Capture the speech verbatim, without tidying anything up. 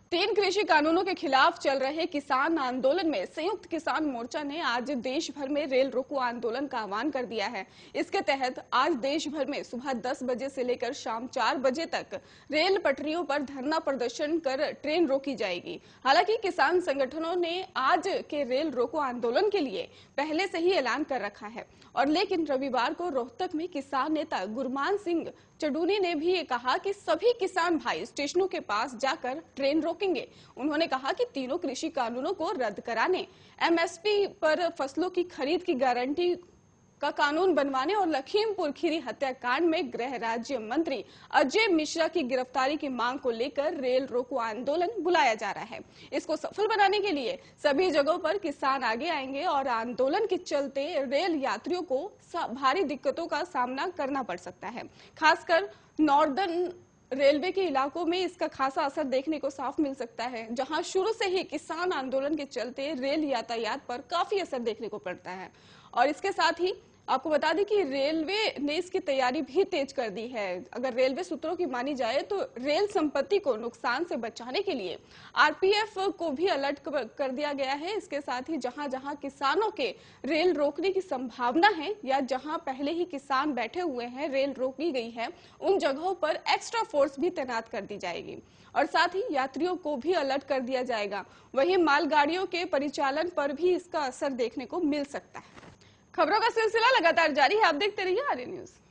तीन कृषि कानूनों के खिलाफ चल रहे किसान आंदोलन में संयुक्त किसान मोर्चा ने आज देश भर में रेल रोको आंदोलन का आह्वान कर दिया है। इसके तहत आज देश भर में सुबह दस बजे से लेकर शाम चार बजे तक रेल पटरियों पर धरना प्रदर्शन कर ट्रेन रोकी जाएगी। हालांकि किसान संगठनों ने आज के रेल रोको आंदोलन के लिए पहले से ही ऐलान कर रखा है, और लेकिन रविवार को रोहतक में किसान नेता गुरमान सिंह चडूनी ने भी कहा कि सभी किसान भाई स्टेशनों के पास जाकर ट्रेन रोकेंगे। उन्होंने कहा कि तीनों कृषि कानूनों को रद्द कराने, एमएसपी पर फसलों की खरीद की गारंटी का कानून बनवाने और लखीमपुर खीरी हत्याकांड में गृह राज्य मंत्री अजय मिश्रा की गिरफ्तारी की मांग को लेकर रेल रोको आंदोलन बुलाया जा रहा है। इसको सफल बनाने के लिए सभी जगहों पर किसान आगे आएंगे और आंदोलन के चलते रेल यात्रियों को भारी दिक्कतों का सामना करना पड़ सकता है। खासकर नॉर्दर्न रेलवे के इलाकों में इसका खासा असर देखने को साफ मिल सकता है, जहां शुरू से ही किसान आंदोलन के चलते रेल यातायात पर काफी असर देखने को पड़ता है। और इसके साथ ही आपको बता दें कि रेलवे ने इसकी तैयारी भी तेज कर दी है। अगर रेलवे सूत्रों की मानी जाए तो रेल संपत्ति को नुकसान से बचाने के लिए आरपीएफ को भी अलर्ट कर दिया गया है। इसके साथ ही जहां जहां किसानों के रेल रोकने की संभावना है या जहां पहले ही किसान बैठे हुए हैं, रेल रोकी गई है, उन जगहों पर एक्स्ट्रा फोर्स भी तैनात कर दी जाएगी और साथ ही यात्रियों को भी अलर्ट कर दिया जाएगा। वहीं मालगाड़ियों के परिचालन पर भी इसका असर देखने को मिल सकता है। खबरों का सिलसिला लगातार जारी है, आप देखते रहिए आर्य न्यूज।